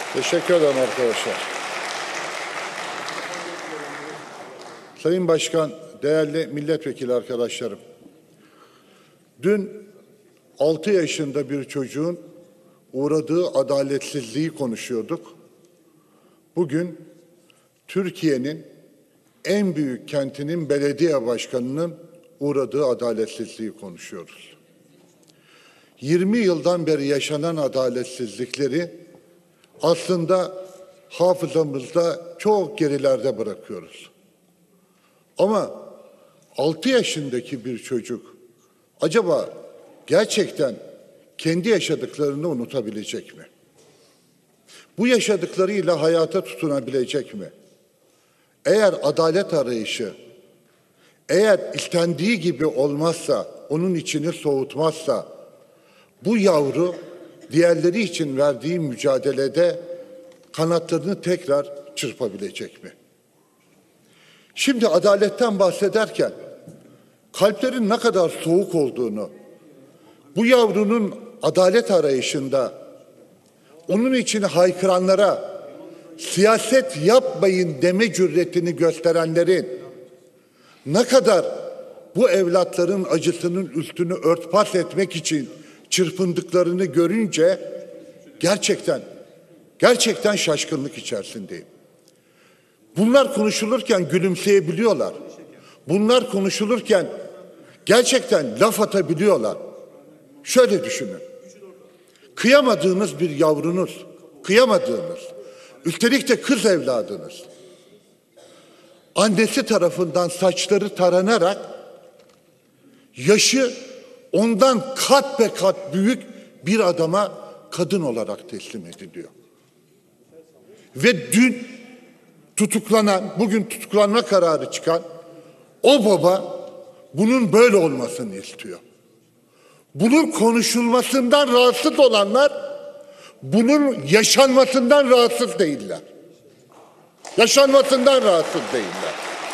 Teşekkür ederim arkadaşlar. Sayın Başkan, değerli milletvekili arkadaşlarım. Dün 6 yaşında bir çocuğun uğradığı adaletsizliği konuşuyorduk. Bugün Türkiye'nin en büyük kentinin belediye başkanının uğradığı adaletsizliği konuşuyoruz. 20 yıldan beri yaşanan adaletsizlikleri aslında hafızamızda çok gerilerde bırakıyoruz. Ama 6 yaşındaki bir çocuk acaba gerçekten kendi yaşadıklarını unutabilecek mi? Bu yaşadıklarıyla hayata tutunabilecek mi? Eğer adalet arayışı, eğer istendiği gibi olmazsa, onun içini soğutmazsa, bu yavru diğerleri için verdiği mücadelede kanatlarını tekrar çırpabilecek mi? Şimdi adaletten bahsederken kalplerin ne kadar soğuk olduğunu, bu yavrunun adalet arayışında onun için haykıranlara siyaset yapmayın deme cüretini gösterenlerin ne kadar bu evlatların acısının üstünü örtbas etmek için çırpındıklarını görünce gerçekten şaşkınlık içerisindeyim. Bunlar konuşulurken gülümseyebiliyorlar. Bunlar konuşulurken gerçekten laf atabiliyorlar. Şöyle düşünün. Kıyamadığınız bir yavrunuz, üstelik de kız evladınız, annesi tarafından saçları taranarak yaşı ondan kat be kat büyük bir adama kadın olarak teslim ediliyor. Ve dün bugün tutuklanma kararı çıkan o baba bunun böyle olmasını istiyor. Bunun konuşulmasından rahatsız olanlar bunun yaşanmasından rahatsız değiller. Yaşanmasından rahatsız değiller.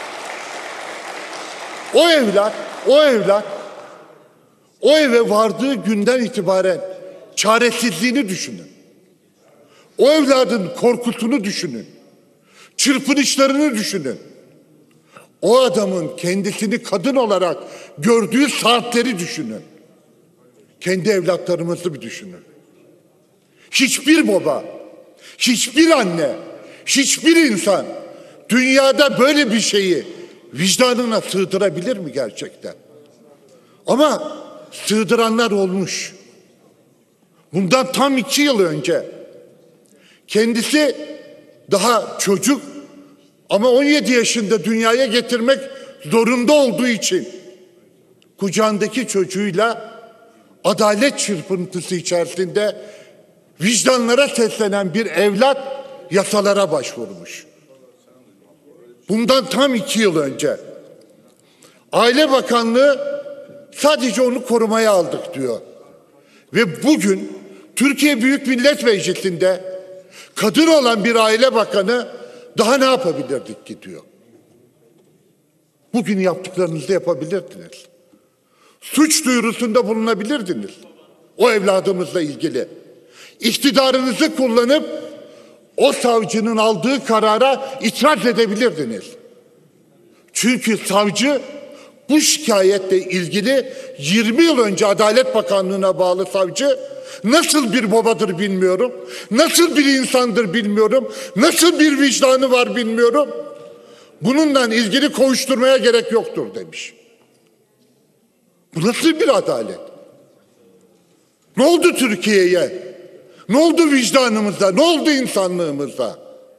O evlat o eve vardığı günden itibaren çaresizliğini düşünün. O evladın korkusunu düşünün. Çırpınışlarını düşünün. O adamın kendisini kadın olarak gördüğü saatleri düşünün. Kendi evlatlarımızı bir düşünün. Hiçbir baba, hiçbir anne, hiçbir insan dünyada böyle bir şeyi vicdanına sığdırabilir mi gerçekten? Ama sığdıranlar olmuş. Bundan tam 2 yıl önce kendisi daha çocuk ama 17 yaşında dünyaya getirmek zorunda olduğu için kucağındaki çocuğuyla adalet çırpıntısı içerisinde vicdanlara seslenen bir evlat yasalara başvurmuş. Bundan tam 2 yıl önce Aile Bakanlığı sadece onu korumaya aldık diyor. Ve bugün Türkiye Büyük Millet Meclisi'nde kadın olan bir aile bakanı daha ne yapabilirdik ki diyor. Bugün yaptıklarınızı yapabilirdiniz. Suç duyurusunda bulunabilirdiniz. O evladımızla ilgili. İktidarınızı kullanıp o savcının aldığı karara itiraz edebilirdiniz. Çünkü savcı bu şikayetle ilgili 20 yıl önce Adalet Bakanlığı'na bağlı savcı nasıl bir babadır bilmiyorum, nasıl bir insandır bilmiyorum, nasıl bir vicdanı var bilmiyorum. Bununla ilgili kovuşturmaya gerek yoktur demiş. Bu nasıl bir adalet? Ne oldu Türkiye'ye? Ne oldu vicdanımıza? Ne oldu insanlığımıza?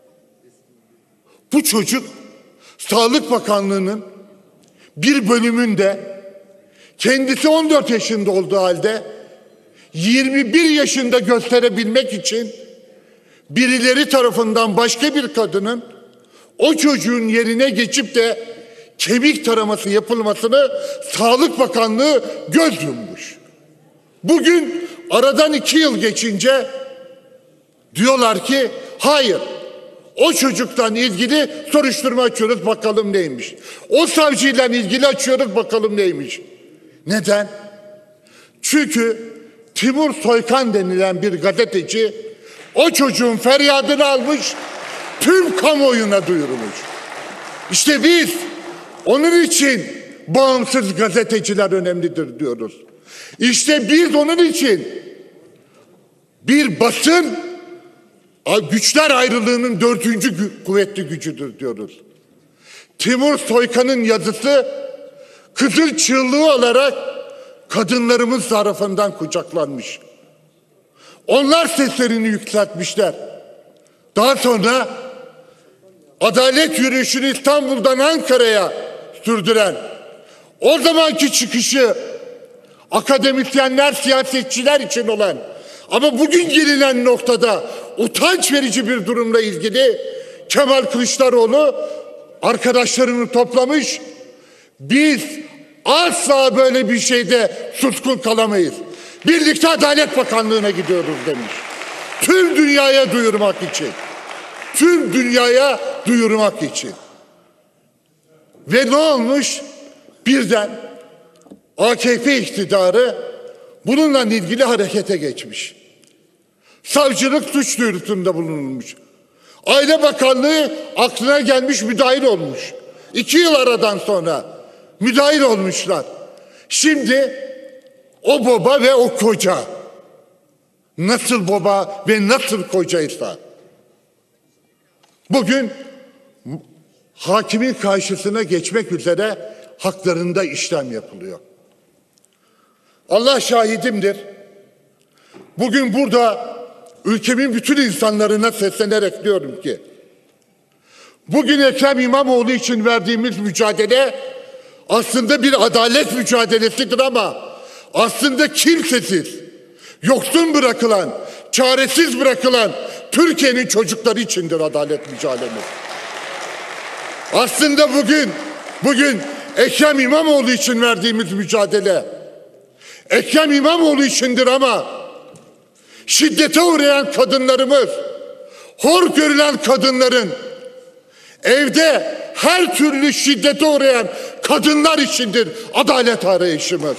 Bu çocuk Sağlık Bakanlığı'nın bir bölümünde kendisi 14 yaşında olduğu halde 21 yaşında gösterebilmek için birileri tarafından başka bir kadının o çocuğun yerine geçip de kemik taraması yapılmasını Sağlık Bakanlığı göz yummuş. Bugün aradan 2 yıl geçince diyorlar ki hayır, o çocuktan ilgili soruşturma açıyoruz bakalım neymiş. O savcıyla ilgili açıyoruz bakalım neymiş. Neden? Çünkü Timur Soykan denilen bir gazeteci O çocuğun feryadını almış, tüm kamuoyuna duyurmuş. İşte biz onun için bağımsız gazeteciler önemlidir diyoruz. İşte biz onun için bir basın güçler ayrılığının 4. kuvvetli gücüdür diyoruz. Timur Soykan'ın yazısı kızıl çığlığı olarak kadınlarımız tarafından kucaklanmış. Onlar seslerini yükseltmişler. Daha sonra adalet yürüyüşünü İstanbul'dan Ankara'ya sürdüren, o zamanki çıkışı akademisyenler, siyasetçiler için olan ama bugün gelinen noktada utanç verici bir durumla ilgili Kemal Kılıçdaroğlu arkadaşlarını toplamış. Biz asla böyle bir şeyde suskun kalamayız. Birlikte Adalet Bakanlığı'na gidiyoruz demiş. Tüm dünyaya duyurmak için. Tüm dünyaya duyurmak için. Ve ne olmuş? Birden AKP iktidarı bununla ilgili harekete geçmiş. Savcılık suç duyurusunda bulunmuş. Aile Bakanlığı aklına gelmiş, müdahil olmuş. 2 yıl aradan sonra müdahil olmuşlar. Şimdi o baba ve o koca, nasıl baba ve nasıl kocaysa, bugün hakimin karşısına geçmek üzere haklarında işlem yapılıyor. Allah şahidimdir. Bugün burada ülkemin bütün insanlarına seslenerek diyorum ki, bugün Ekrem İmamoğlu için verdiğimiz mücadele aslında bir adalet mücadelesidir ama aslında kimsesiz, yoksun bırakılan, çaresiz bırakılan Türkiye'nin çocukları içindir adalet mücadelemiz. Aslında bugün Ekrem İmamoğlu için verdiğimiz mücadele Ekrem İmamoğlu içindir ama şiddete uğrayan kadınlarımız, hor görülen kadınların, evde her türlü şiddete uğrayan kadınlar içindir adalet arayışımız.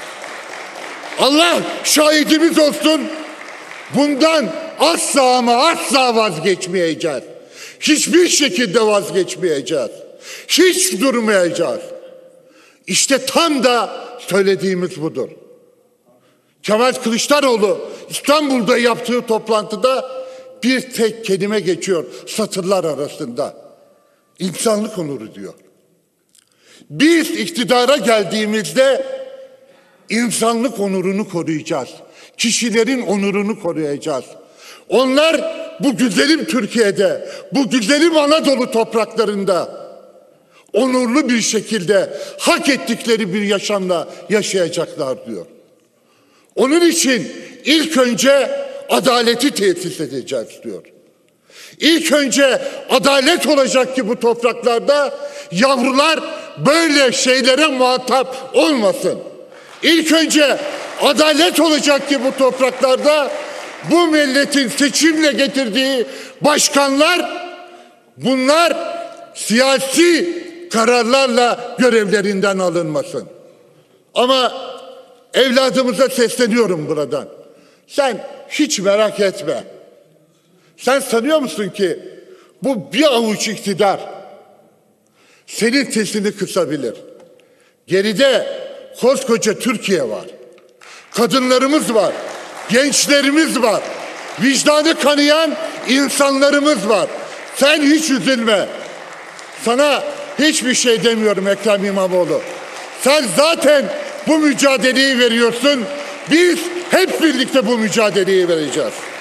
Allah şahidimiz olsun, bundan asla ama asla vazgeçmeyeceğiz. Hiçbir şekilde vazgeçmeyeceğiz. Hiç durmayacağız. İşte tam da söylediğimiz budur. Kemal Kılıçdaroğlu İstanbul'da yaptığı toplantıda bir tek kelime geçiyor satırlar arasında. İnsanlık onuru diyor. Biz iktidara geldiğimizde insanlık onurunu koruyacağız. Kişilerin onurunu koruyacağız. Onlar bu güzelim Türkiye'de, bu güzelim Anadolu topraklarında onurlu bir şekilde hak ettikleri bir yaşamla yaşayacaklar diyor. Onun için ilk önce adaleti tesis edeceğiz diyor. İlk önce adalet olacak ki bu topraklarda yavrular böyle şeylere muhatap olmasın. İlk önce adalet olacak ki bu topraklarda bu milletin seçimle getirdiği başkanlar, bunlar siyasi kararlarla görevlerinden alınmasın. Ama evladımıza sesleniyorum buradan. Sen hiç merak etme. Sen sanıyor musun ki bu bir avuç iktidar senin sesini kısabilir? Geride koskoca Türkiye var. Kadınlarımız var. Gençlerimiz var. Vicdanı kanayan insanlarımız var. Sen hiç üzülme. Sana hiçbir şey demiyorum Ekrem İmamoğlu. Sen zaten bu mücadeleyi veriyorsun. Biz hep birlikte bu mücadeleyi vereceğiz.